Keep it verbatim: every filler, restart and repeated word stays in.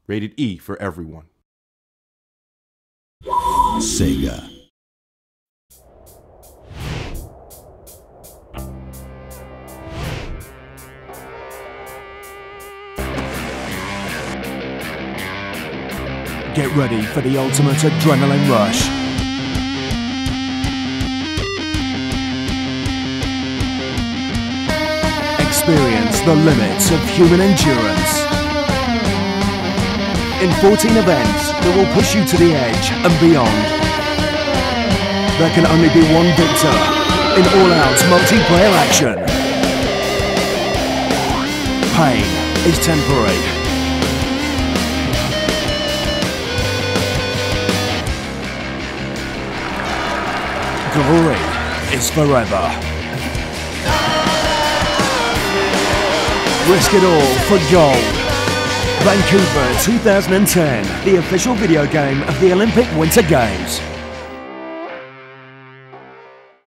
Rated E for everyone. Sega. Get ready for the ultimate adrenaline rush. Experience the limits of human endurance. In fourteen events that will push you to the edge and beyond. There can only be one victor in all-out multiplayer action. Pain is temporary. Glory is forever. Risk it all for gold. Vancouver two thousand ten, the official video game of the Olympic Winter Games.